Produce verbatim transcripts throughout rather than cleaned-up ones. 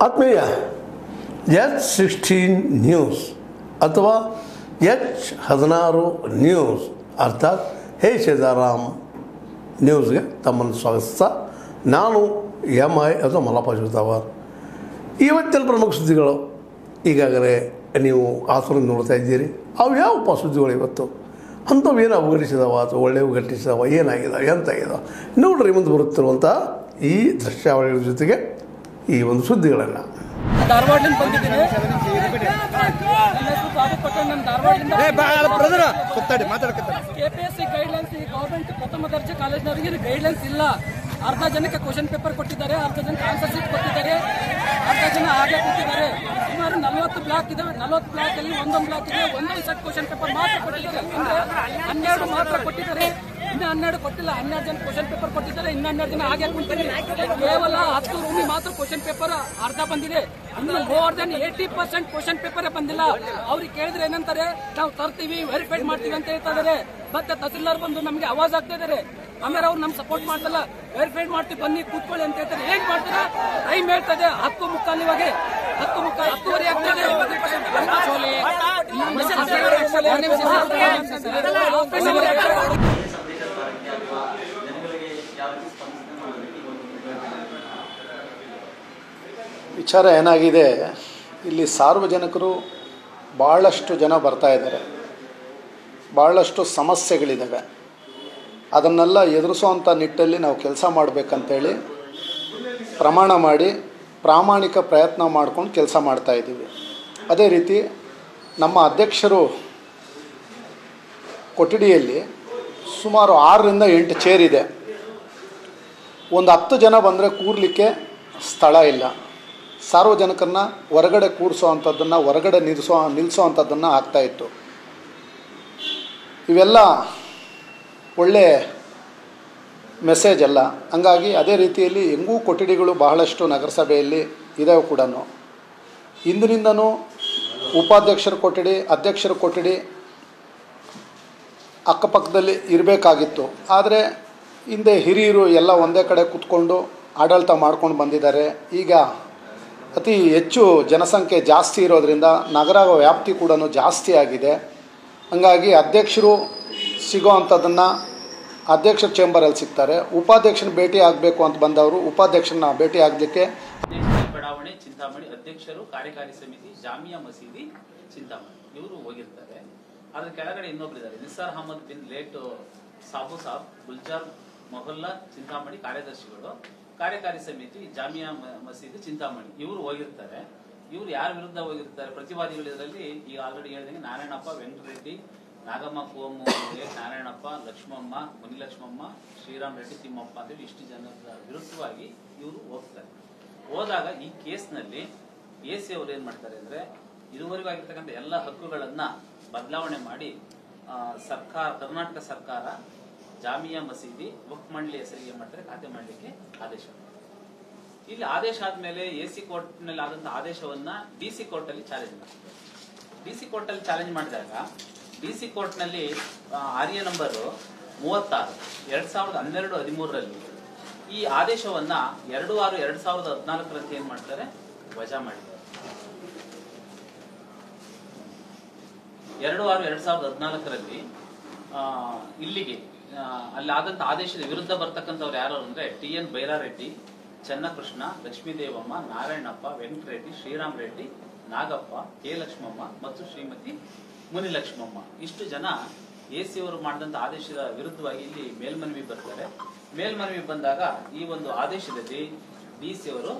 ಆತ್ಮೀಯ H sixteen news ಅಥವಾ H ಹದಿನಾರು ನ್ಯೂಸ್ ಅರ್ಥಾತ್ ಹೇ ಸೀತಾರಾಮ್ ನ್ಯೂಸ್ಗೆ ತಮ್ಮನ್ನು ಸ್ವಾಗತಿಸ್ತಾ ನಾನು ಎಮ್ ಐ ಅದು ಮಲ್ಲಪ್ಪ ಜೋತಾವರ್. ಇವತ್ತಿನ ಪ್ರಮುಖ ಸುದ್ದಿಗಳು ಈಗಾಗಲೇ ನೀವು ಆಸನ ನೋಡ್ತಾ ಇದ್ದೀರಿ. ಅವು ಯಾವಪ್ಪ ಸುದ್ದಿಗಳು ಇವತ್ತು ಅಂಥವು ಏನು ಅವಘಟಿಸಿದಾವ ಅಥವಾ ಒಳ್ಳೆಯವು ಘಟಿಸಿದಾವ, ಏನಾಗಿದಾವೆ, ಎಂತಾಗಿದಾವೆ ನೋಡ್ರಿ ಮುಂದೆ ಬರುತ್ತಿರುವಂಥ ಈ ದೃಶ್ಯಾವಳಿಗಳ ಜೊತೆಗೆ ಈ ಒಂದು ಸುದ್ದಿಗಳನ್ನು. ಧಾರವಾಡದಿಂದ ಬಂದಿದ್ದೀನಿ. ಕೆಪಿಎಸ್ಸಿ ಗೈಡ್ಲೈನ್ಸ್ ಈ ಗೌರ್ಮೆಂಟ್ ಪ್ರಥಮ ದರ್ಜೆ ಕಾಲೇಜಿನವರಿಗೆ ಗೈಡ್ಲೈನ್ಸ್ ಇಲ್ಲ. ಅರ್ಧ ಜನಕ್ಕೆ ಕ್ವಶನ್ ಪೇಪರ್ ಕೊಟ್ಟಿದ್ದಾರೆ, ಅರ್ಧ ಜನಕ್ಕೆ ಆನ್ಸರ್ ಶೀಟ್ ಕೊಟ್ಟಿದ್ದಾರೆ, ಅರ್ಧ ಜನ ಹಾಗೆ ಕೊಟ್ಟಿದ್ದಾರೆ. ಸುಮಾರು ನಲವತ್ತು ಬ್ಲಾಕ್ ಇದೆ. ನಲವತ್ತು ಬ್ಲಾಕ್ ಅಲ್ಲಿ ಒಂದೊಂದು ಬ್ಲಾಕ್ ಇದೆ, ಒಂದೊಂದು ಸೆಟ್ ಕ್ವಶನ್ ಪೇಪರ್ ಮಾತ್ರ ಕೊಟ್ಟಿದ್ದಾರೆ. ಅಂದ್ರೆ ಹನ್ನೆರಡು ಮಾತ್ರ ಕೊಟ್ಟಿದ್ದಾರೆ, ಇನ್ನು ಹನ್ನೆರಡು ಕೊಟ್ಟಿಲ್ಲ. ಹನ್ನೆರಡು ಜನ ಕ್ವಶನ್ ಪೇಪರ್ ಕೊಟ್ಟಿದ್ದಾರೆ, ಇನ್ನು ಹನ್ನೆರಡು ಜನ ಹಾಗೆ ಕುಂತಿದೆ. ಕೇವಲ ಹತ್ತು ರೂಮಿ ಮಾತ್ರ ಕ್ವಶನ್ ಪೇಪರ್ ಅರ್ಧ ಬಂದಿದೆ. ಇನ್ನು more than eighty percent question paper ಬಂದಿಲ್ಲ. ಅವ್ರಿಗೆ ಕೇಳಿದ್ರೆ ಏನಂತಾರೆ, ನಾವು ತರ್ತೀವಿ, ವೆರಿಫೈಡ್ ಮಾಡ್ತೀವಿ ಅಂತ ಹೇಳ್ತಾ ಇದಾರೆ. ಮತ್ತೆ ತಹಸೀಲ್ದಾರ್ ಬಂದು ನಮಗೆ ಆವಾಜ್ ಆಗ್ತಾ ಇದಾರೆ. ಆಮೇಲೆ ಅವ್ರು ನಮ್ಗೆ ಸಪೋರ್ಟ್ ಮಾಡ್ತಲ್ಲ, ವೆರಿಫೈಡ್ ಮಾಡ್ತೀವಿ ಬನ್ನಿ ಕೂತ್ಕೊಳ್ಳಿ ಅಂತ ಹೇಳ್ತಾರೆ. ಏನ್ ಮಾಡ್ತಾರೆ, ಟೈಮ್ ಹೇಳ್ತದೆ ಹತ್ತು ಮುಕ್ಕಾಲು, ಇವಾಗ ಹತ್ತು ಮುಕ್ಕಾಲು ಹತ್ತುವರೆ ಆಗ್ತದೆ. ವಿಚಾರ ಏನಾಗಿದೆ, ಇಲ್ಲಿ ಸಾರ್ವಜನಿಕರು ಭಾಳಷ್ಟು ಜನ ಬರ್ತಾ ಇದ್ದಾರೆ, ಭಾಳಷ್ಟು ಸಮಸ್ಯೆಗಳಿದ್ದಾವೆ. ಅದನ್ನೆಲ್ಲ ಎದುರಿಸೋವಂಥ ನಿಟ್ಟಲ್ಲಿ ನಾವು ಕೆಲಸ ಮಾಡಬೇಕಂತೇಳಿ ಪ್ರಮಾಣ ಮಾಡಿ ಪ್ರಾಮಾಣಿಕ ಪ್ರಯತ್ನ ಮಾಡ್ಕೊಂಡು ಕೆಲಸ ಮಾಡ್ತಾಯಿದ್ದೀವಿ. ಅದೇ ರೀತಿ ನಮ್ಮ ಅಧ್ಯಕ್ಷರು ಕೊಠಡಿಯಲ್ಲಿ ಸುಮಾರು ಆರರಿಂದ ಎಂಟು ಚೇರ್ ಇದೆ. ಒಂದು ಹತ್ತು ಜನ ಬಂದರೆ ಕೂರಲಿಕ್ಕೆ ಸ್ಥಳ ಇಲ್ಲ. ಸಾರ್ವಜನಿಕರನ್ನ ಹೊರಗಡೆ ಕೂರಿಸೋ ಅಂಥದ್ದನ್ನು ಹೊರಗಡೆ ನಿಲ್ಲಿಸೋ ನಿಲ್ಲಿಸೋ ಅಂಥದ್ದನ್ನು ಆಗ್ತಾಯಿತ್ತು. ಇವೆಲ್ಲ ಒಳ್ಳೆ ಮೆಸೇಜ್ ಅಲ್ಲ. ಹಂಗಾಗಿ ಅದೇ ರೀತಿಯಲ್ಲಿ ಹೆಂಗೂ ಕೊಠಡಿಗಳು ಬಹಳಷ್ಟು ನಗರಸಭೆಯಲ್ಲಿ ಇದಾವೆ ಕೂಡ. ಇಂದಿನಿಂದನೂ ಉಪಾಧ್ಯಕ್ಷರ ಕೊಠಡಿ, ಅಧ್ಯಕ್ಷರ ಕೊಠಡಿ ಅಕ್ಕಪಕ್ಕದಲ್ಲಿ ಇರಬೇಕಾಗಿತ್ತು. ಆದರೆ ಹಿಂದೆ ಹಿರಿಯರು ಎಲ್ಲ ಒಂದೇ ಕಡೆ ಕೂತ್ಕೊಂಡು ಆಡಳಿತ ಮಾಡ್ಕೊಂಡು ಬಂದಿದ್ದಾರೆ. ಈಗ ಅತಿ ಹೆಚ್ಚು ಜನಸಂಖ್ಯೆ ಜಾಸ್ತಿ ಇರೋದರಿಂದ ನಗರ ವ್ಯಾಪ್ತಿ ಕೂಡ ಜಾಸ್ತಿ ಆಗಿದೆ. ಹಂಗಾಗಿ ಅಧ್ಯಕ್ಷರು ಸಿಗೋ ಅಂಥದ್ದನ್ನು ಅಧ್ಯಕ್ಷರ ಚೇಂಬರಲ್ಲಿ ಸಿಗ್ತಾರೆ. ಉಪಾಧ್ಯಕ್ಷನ ಭೇಟಿ ಆಗಬೇಕು ಅಂತ ಬಂದವರು ಉಪಾಧ್ಯಕ್ಷರನ್ನ ಭೇಟಿ ಆಗಲಿಕ್ಕೆ ಬಡಾವಣೆ ಚಿಂತಾಮಣಿ ಅಧ್ಯಕ್ಷರು ಕಾರ್ಯಕಾರಿ ಸಮಿತಿ ಜಾಮಿಯಾ ಮಸೀದಿ ಚಿಂತಾಮಣಿ ಇವರು ಹೋಗಿರ್ತಾರೆ. ಅದ್ರ ಕೆಳಗಡೆ ಇನ್ನೊಬ್ಬರಿದ್ದಾರೆ, ನಿಸಾರ್ ಅಹಮದ್ ಬಿನ್ ಲೇಟ್ ಸಾಬು ಸಾಬ್ ಗುಲ್ಜಾರ್ ಮೊಹಲ್ಲಾ ಚಿಂತಾಮಣಿ ಕಾರ್ಯದರ್ಶಿಗಳು, ಕಾರ್ಯಕಾರಿ ಸಮಿತಿ ಜಾಮಿಯಾ ಮಸೀದಿ ಚಿಂತಾಮಣಿ ಇವರು ಹೋಗಿರ್ತಾರೆ. ಇವರು ಯಾರ ವಿರುದ್ಧ ಹೋಗಿರ್ತಾರೆ ಪ್ರತಿವಾದಿಗಳು ಇದರಲ್ಲಿ ಈಗ ಆಲ್ರೆಡಿ ಹೇಳಿದಂಗೆ ನಾರಾಯಣಪ್ಪ, ವೆಂಕಟರೆಡ್ಡಿ, ನಾಗಮ್ಮ, ಕೋಮು, ನಾರಾಯಣಪ್ಪ, ಲಕ್ಷ್ಮಮ್ಮ, ಮುನಿಲಕ್ಷ್ಮಮ್ಮ, ಶ್ರೀರಾಮ್ ರೆಡ್ಡಿ, ತಿಮ್ಮಪ್ಪ ಅಂತೇಳಿ ಇಷ್ಟು ಜನರ ವಿರುದ್ಧವಾಗಿ ಇವರು ಹೋಗ್ತಾರೆ. ಹೋದಾಗ ಈ ಕೇಸ್ನಲ್ಲಿ ಎ ಸಿ ಅವರು ಏನ್ ಮಾಡ್ತಾರೆ ಅಂದ್ರೆ, ಇದುವರೆಗೂ ಆಗಿರ್ತಕ್ಕಂಥ ಎಲ್ಲ ಹಕ್ಕುಗಳನ್ನ ಬದಲಾವಣೆ ಮಾಡಿ ಸರ್ಕಾರ ಕರ್ನಾಟಕ ಸರ್ಕಾರ ಜಾಮಿಯಾ ಮಸೀದಿ ವಕ್ಫ್ ಮಂಡಳಿ ಹೆಸರಿಗೆ ಏನ್ ಮಾಡ್ತಾರೆ ಖಾತೆ ಮಾಡಲಿಕ್ಕೆ ಆದೇಶ. ಇಲ್ಲಿ ಆದೇಶ ಆದ್ಮೇಲೆ ಎ ಸಿ ಕೋರ್ಟ್ ನಲ್ಲಿ ಆದಂತ ಆದೇಶವನ್ನ ಡಿ ಸಿ ಕೋರ್ಟ್ ಅಲ್ಲಿ ಚಾಲೆಂಜ್ ಮಾಡ್ತಾರೆ. ಡಿ ಸಿ ಕೋರ್ಟ್ ಅಲ್ಲಿ ಚಾಲೆಂಜ್ ಮಾಡಿದಾಗ ಡಿ ಸಿ ಕೋರ್ಟ್ ನಲ್ಲಿ ಆರ್ಯ ನಂಬರ್ ಮೂವತ್ತಾರು ಎರಡ್ ಸಾವಿರದ ಹನ್ನೆರಡು ಹದಿಮೂರರಲ್ಲಿ ಈ ಆದೇಶವನ್ನ ಎರಡು ಆರು ಎರಡ್ ಸಾವಿರದ ಹದಿನಾಲ್ಕರಂತೆ ಏನ್ ಮಾಡ್ತಾರೆ ವಜಾ ಮಾಡಿದ್ದಾರೆ. ಎರಡು ಆರು ಎರಡ್ ಸಾವಿರದ ಹದಿನಾಲ್ಕರಲ್ಲಿ ಇಲ್ಲಿಗೆ ಅಲ್ಲಿ ಆದಂತ ಆದೇಶದ ವಿರುದ್ಧ ಬರ್ತಕ್ಕಂಥವ್ರು ಯಾರು ಅಂದ್ರೆ T N Byrareddy, Channakrishna, Lakshmidevamma, Narayanappa, Venkatareddy, Sriram Reddy, Nagappa, K Lakshmamma ಮತ್ತು ಶ್ರೀಮತಿ ಮುನಿಲಕ್ಷ್ಮಮ್ಮ ಇಷ್ಟು ಜನ ಎ ಸಿ ಅವರು ಮಾಡಿದಂತ ಆದೇಶದ ವಿರುದ್ಧವಾಗಿ ಇಲ್ಲಿ ಮೇಲ್ಮನವಿ ಬರ್ತಾರೆ. ಮೇಲ್ಮನವಿ ಬಂದಾಗ ಈ ಒಂದು ಆದೇಶದಲ್ಲಿ ಡಿ ಸಿ ಅವರು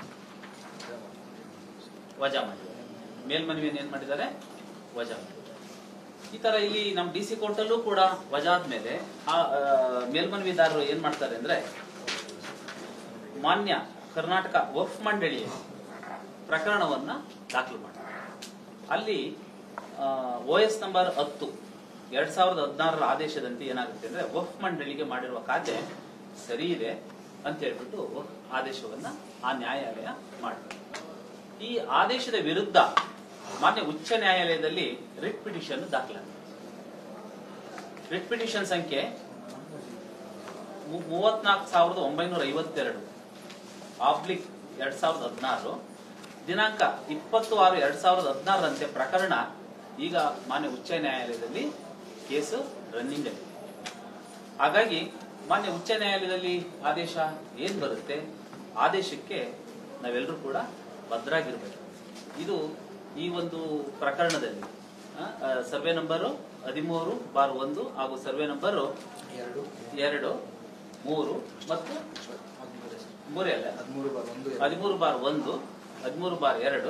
ವಜಾ ಮಾಡಿದ್ದಾರೆ. ಮೇಲ್ಮನವಿಯನ್ನು ಏನ್ ಮಾಡಿದ್ದಾರೆ ವಜಾ ಮಾಡಿದ್ದಾರೆ. ಈ ತರ ಇಲ್ಲಿ ನಮ್ಮ ಡಿ ಸಿ ಕೋರ್ಟ್ ಅಲ್ಲೂ ಕೂಡ ವಜಾ ಆದ್ಮೇಲೆ ಆ ಮೇಲ್ಮನವಿದಾರರು ಏನ್ ಮಾಡ್ತಾರೆ ಅಂದ್ರೆ, ಮಾನ್ಯ ಕರ್ನಾಟಕ ವಕ್ಫ್ ಮಂಡಳಿಯ ಪ್ರಕರಣವನ್ನ ದಾಖಲು ಮಾಡ್ತಾರೆ. ಅಲ್ಲಿ ಓ ಎಸ್ ನಂಬರ್ ಹತ್ತು ಎರಡ್ ಸಾವಿರದ ಹದಿನಾರರ ಆದೇಶದಂತೆ ಏನಾಗುತ್ತೆ ಅಂದ್ರೆ, ವಕ್ಫ್ ಮಂಡಳಿಗೆ ಮಾಡಿರುವ ಖಾತೆ ಸರಿ ಇದೆ ಅಂತ ಹೇಳ್ಬಿಟ್ಟು ಆದೇಶವನ್ನ ಆ ನ್ಯಾಯಾಲಯ ಮಾಡ್ತಾರೆ. ಈ ಆದೇಶದ ವಿರುದ್ಧ ಮಾನ್ಯ ಉಚ್ಚ ನ್ಯಾಯಾಲಯದಲ್ಲಿ ರಿಟ್ ಪಿಟಿಷನ್ ದಾಖಲಾಗಿದೆ. ರಿಟ್ ಪಿಟಿಷನ್ ಸಂಖ್ಯೆ ಮೂವತ್ನಾಲ್ಕು ಸಾವಿರದ ಒಂಬೈನೂರ ಐವತ್ತೆರಡು ಆಬ್ಲಿಕ್ ಎರಡ್ ಸಾವಿರದ ಹದಿನಾರು ದಿನಾಂಕ ಇಪ್ಪತ್ತು ಆರು ಎರಡ್ ಸಾವಿರದ ಹದಿನಾರರಂತೆ ಪ್ರಕರಣ ಈಗ ಮಾನ್ಯ ಉಚ್ಚ ನ್ಯಾಯಾಲಯದಲ್ಲಿ ಕೇಸು ರನ್ನಿಂಗ್ ಅಲ್ಲಿ. ಹಾಗಾಗಿ ಮಾನ್ಯ ಉಚ್ಚ ನ್ಯಾಯಾಲಯದಲ್ಲಿ ಆದೇಶ ಏನ್ ಬರುತ್ತೆ, ಆದೇಶಕ್ಕೆ ನಾವೆಲ್ಲರೂ ಕೂಡ ಭದ್ರಾಗಿರ್ಬೇಕು. ಇದು ಈ ಒಂದು ಪ್ರಕರಣದಲ್ಲಿ ಸರ್ವೆ ನಂಬರು ಹದಿಮೂರು ಬಾರ್ ಒಂದು ಹಾಗೂ ಸರ್ವೆ ನಂಬರು ಎರಡು ಎರಡು ಮೂರು ಮತ್ತು ಮೂರೇ ಅಲ್ಲ ಹದಿಮೂರು ಬಾರ್ ಒಂದು ಹದಿಮೂರು ಬಾರ್ ಎರಡು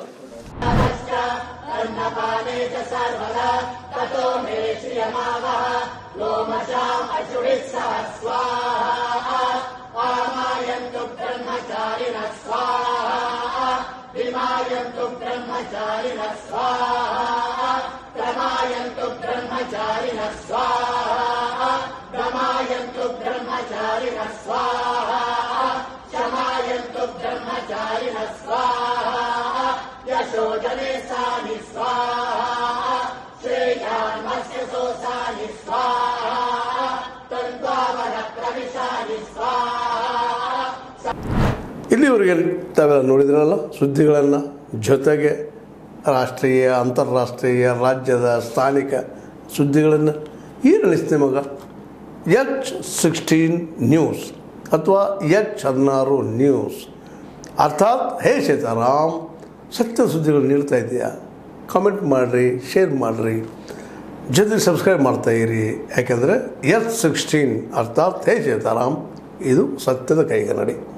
ಇಲ್ಲಿವರೆಗೆ ತಾವೆಲ್ಲ ನೋಡಿದ್ರಲ್ಲ ಸುದ್ದಿಗಳನ್ನು, ಜೊತೆಗೆ ರಾಷ್ಟ್ರೀಯ, ಅಂತಾರಾಷ್ಟ್ರೀಯ, ರಾಜ್ಯದ, ಸ್ಥಾನಿಕ ಸುದ್ದಿಗಳನ್ನು ಈ ನಡೆಸ್ತೆ ಮಗ ಎಚ್ ಸಿಕ್ಸ್ಟೀನ್ ನ್ಯೂಸ್ ಅಥವಾ ಎಚ್ ಹದಿನಾರು ನ್ಯೂಸ್, ಅರ್ಥಾತ್ ಹೇ ಸೀತಾರಾಮ್ ಸತ್ಯ ಸುದ್ದಿಗಳು ನೀಡ್ತಾ ಇದೆಯಾ? ಕಾಮೆಂಟ್ ಮಾಡಿರಿ, ಶೇರ್ ಮಾಡಿರಿ, ಜೊತೆಗೆ ಸಬ್ಸ್ಕ್ರೈಬ್ ಮಾಡ್ತಾಯಿರಿ. ಯಾಕೆಂದರೆ ಎಚ್ ಸಿಕ್ಸ್ಟೀನ್ ಅರ್ಥಾತ್ ಹೇ ಸೀತಾರಾಮ್ ಇದು ಸತ್ಯದ ಕೈಗನ್ನಡಿ.